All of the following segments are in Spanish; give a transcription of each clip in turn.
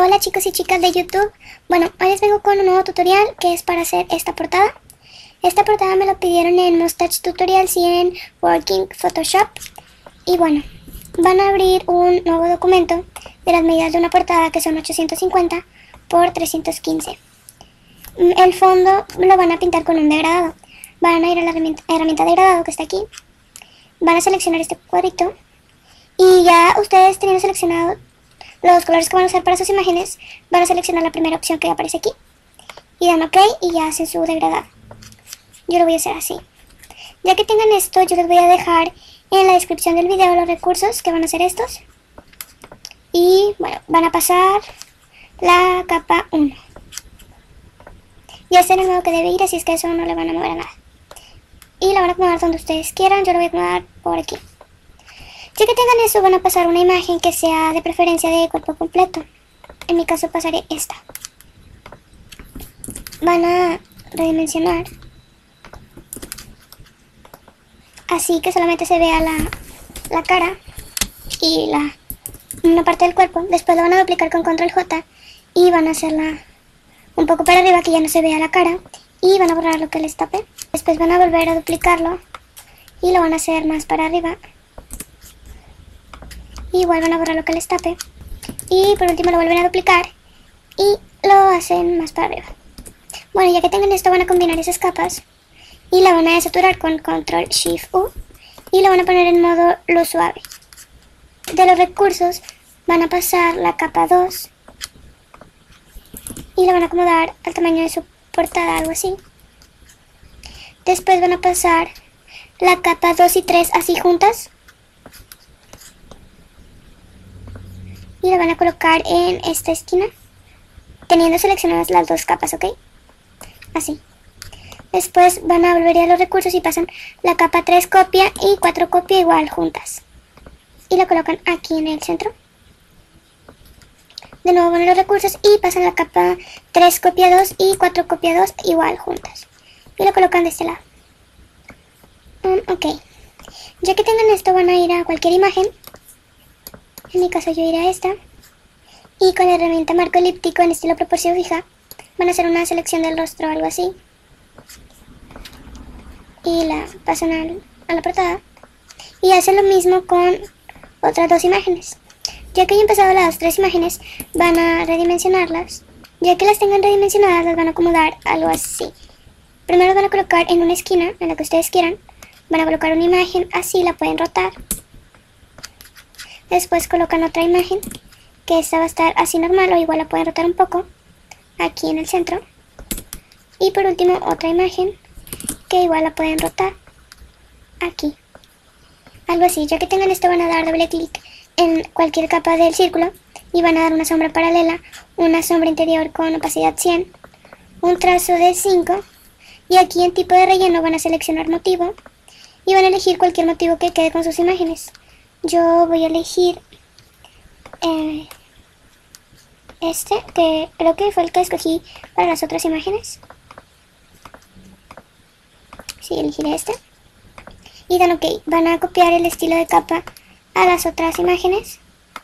Hola chicos y chicas de YouTube. Bueno, hoy les vengo con un nuevo tutorial que es para hacer esta portada. Esta portada me lo pidieron en Mustache Tutorials y en Working Photoshop. Y bueno, van a abrir un nuevo documento de las medidas de una portada que son 850 por 315. El fondo lo van a pintar con un degradado. Van a ir a la herramienta degradado que está aquí. Van a seleccionar este cuadrito. Y ya ustedes teniendo seleccionado los colores que van a usar para sus imágenes, van a seleccionar la primera opción que aparece aquí. Y dan OK y ya hacen su degradado. Yo lo voy a hacer así. Ya que tengan esto, yo les voy a dejar en la descripción del video los recursos que van a hacer estos. Y bueno, van a pasar la capa 1. Ya está en el modo que debe ir, así es que eso no le van a mover a nada. Y la van a acomodar donde ustedes quieran, yo lo voy a acomodar por aquí. Ya que tengan eso, van a pasar una imagen que sea de preferencia de cuerpo completo. En mi caso pasaré esta. Van a redimensionar. Así que solamente se vea la cara y una parte del cuerpo. Después lo van a duplicar con Control J y van a hacerla un poco para arriba que ya no se vea la cara. Y van a borrar lo que les tape. Después van a volver a duplicarlo y lo van a hacer más para arriba. Igual van a borrar lo que les tape. Y por último lo vuelven a duplicar y lo hacen más para arriba. Bueno, ya que tengan esto, van a combinar esas capas y la van a desaturar con Control Shift U y lo van a poner en modo luz suave. De los recursos van a pasar la capa 2 y la van a acomodar al tamaño de su portada, algo así. Después van a pasar la capa 2 y 3 así juntas y la van a colocar en esta esquina teniendo seleccionadas las dos capas, ¿ok? Así. Después van a volver a los recursos y pasan la capa 3 copia y 4 copia igual juntas y la colocan aquí en el centro. De nuevo van a los recursos y pasan la capa 3 copia 2 y 4 copia 2 igual juntas y lo colocan de este lado. Ok, ya que tengan esto van a ir a cualquier imagen. En mi caso yo iré a esta y con la herramienta marco elíptico en estilo proporción fija van a hacer una selección del rostro o algo así y la pasan a la portada y hacen lo mismo con otras dos imágenes. Ya que hayan pasado las 3 imágenes van a redimensionarlas. Ya que las tengan redimensionadas las van a acomodar algo así. Primero van a colocar en una esquina en la que ustedes quieran. Van a colocar una imagen así, la pueden rotar. Después colocan otra imagen, que esta va a estar así normal o igual la pueden rotar un poco, aquí en el centro. Y por último otra imagen, que igual la pueden rotar, aquí. Algo así, ya que tengan esto van a dar doble clic en cualquier capa del círculo y van a dar una sombra paralela, una sombra interior con opacidad 100, un trazo de 5 y aquí en tipo de relleno van a seleccionar motivo y van a elegir cualquier motivo que quede con sus imágenes. Yo voy a elegir este, que creo que fue el que escogí para las otras imágenes. Sí, elegiré este. Y dan OK. Van a copiar el estilo de capa a las otras imágenes.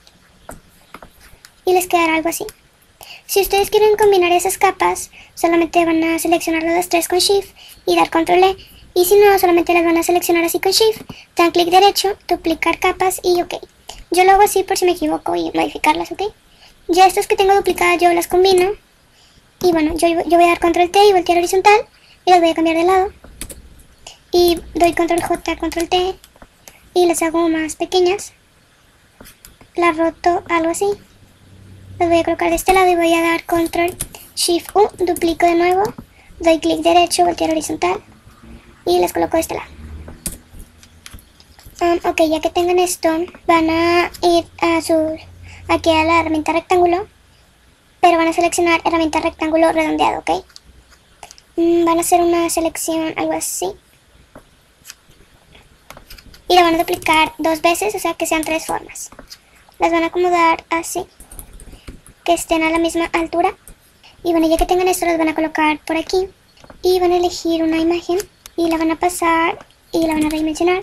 Y les quedará algo así. Si ustedes quieren combinar esas capas, solamente van a seleccionar las 3 con Shift y dar Control E. Y si no, solamente las van a seleccionar así con Shift, dan clic derecho, duplicar capas y OK. Yo lo hago así por si me equivoco y modificarlas, ¿ok? Ya estas que tengo duplicadas yo las combino. Y bueno, yo voy a dar Control T y voltear horizontal y las voy a cambiar de lado. Y doy Control J, Control T y las hago más pequeñas. Las roto algo así. Las voy a colocar de este lado y voy a dar Control Shift U, duplico de nuevo, doy clic derecho, voltear horizontal y las coloco de este lado. Ok, ya que tengan esto, van a ir aquí a la herramienta rectángulo, pero van a seleccionar herramienta rectángulo redondeado, ok. Van a hacer una selección, algo así. Y la van a duplicar 2 veces, o sea que sean 3 formas. Las van a acomodar así, que estén a la misma altura. Y bueno, ya que tengan esto, las van a colocar por aquí. Y van a elegir una imagen y la van a pasar y la van a redimensionar.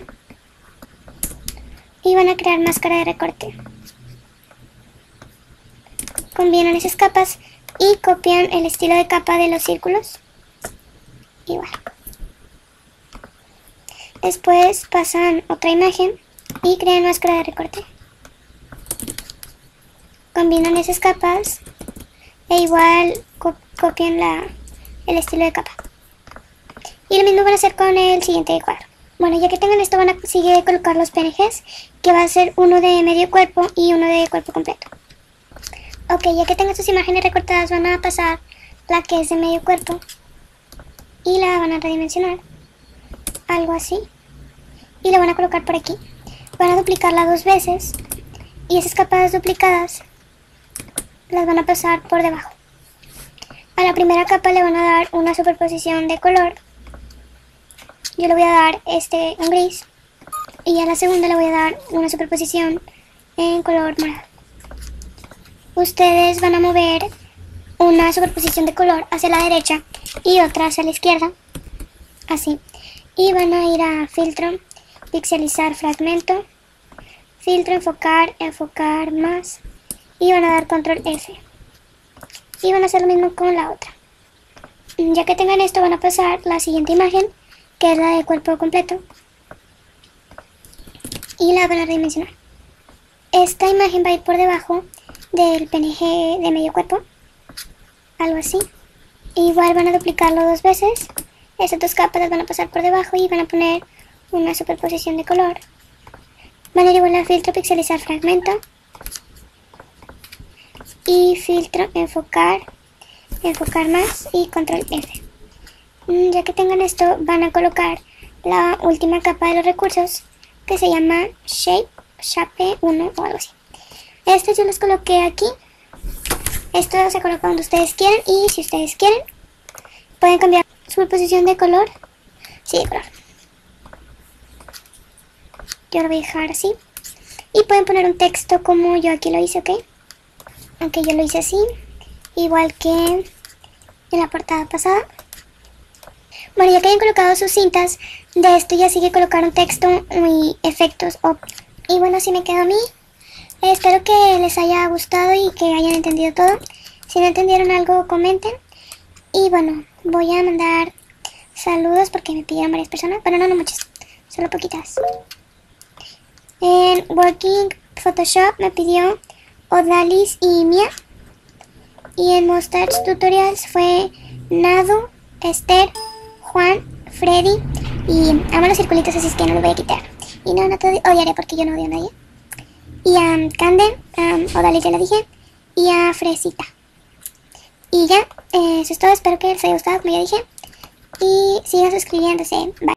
Y van a crear máscara de recorte. combinan esas capas y copian el estilo de capa de los círculos. Igual. Después pasan otra imagen y crean máscara de recorte. Combinan esas capas e igual copian el estilo de capa. Y lo mismo van a hacer con el siguiente cuadro. Bueno, ya que tengan esto, van a seguir a colocar los PNGs, que va a ser uno de medio cuerpo y uno de cuerpo completo. Ok, ya que tengan sus imágenes recortadas, van a pasar la que es de medio cuerpo y la van a redimensionar, algo así, y la van a colocar por aquí. Van a duplicarla 2 veces y esas capas duplicadas las van a pasar por debajo. A la primera capa le van a dar una superposición de color. Yo le voy a dar un gris. Y a la segunda le voy a dar una superposición en color morado. Ustedes van a mover una superposición de color hacia la derecha y otra hacia la izquierda. Así. Y van a ir a filtro, pixelizar fragmento, filtro, enfocar más. Y van a dar control F. Y van a hacer lo mismo con la otra. Ya que tengan esto, van a pasar la siguiente imagen, que es la de cuerpo completo, y la van a redimensionar. Esta imagen va a ir por debajo del PNG de medio cuerpo, algo así. Igual van a duplicarlo 2 veces. Estas 2 capas las van a pasar por debajo y van a poner una superposición de color. Van a ir igual a filtro, pixelizar fragmento y filtro, enfocar más y control F. Ya que tengan esto, van a colocar la última capa de los recursos, que se llama Shape 1 o algo así. Estos yo los coloqué aquí. Esto se coloca donde ustedes quieran, y si ustedes quieren pueden cambiar su posición de color. Sí, de color. Yo lo voy a dejar así. Y pueden poner un texto como yo aquí lo hice, ¿ok? Aunque yo lo hice así, igual que en la portada pasada. Bueno, ya que hayan colocado sus cintas, de esto ya sigue colocar un texto y efectos. Y bueno, así me quedo a mí. Espero que les haya gustado y que hayan entendido todo. Si no entendieron algo, comenten. Y bueno, voy a mandar saludos porque me pidieron varias personas. Bueno, no muchas, solo poquitas. En Working Photoshop me pidió Odalis y Mia. Y en Mustache Tutorials fue Nado, Esther, Juan, Freddy. Y amo los circulitos, así es que no los voy a quitar. Y no te odiaré porque yo no odio a nadie. Y a Canden, Odalis ya la dije. Y a Fresita. Y ya, eso es todo. Espero que les haya gustado, como ya dije. Y sigan suscribiéndose. Bye.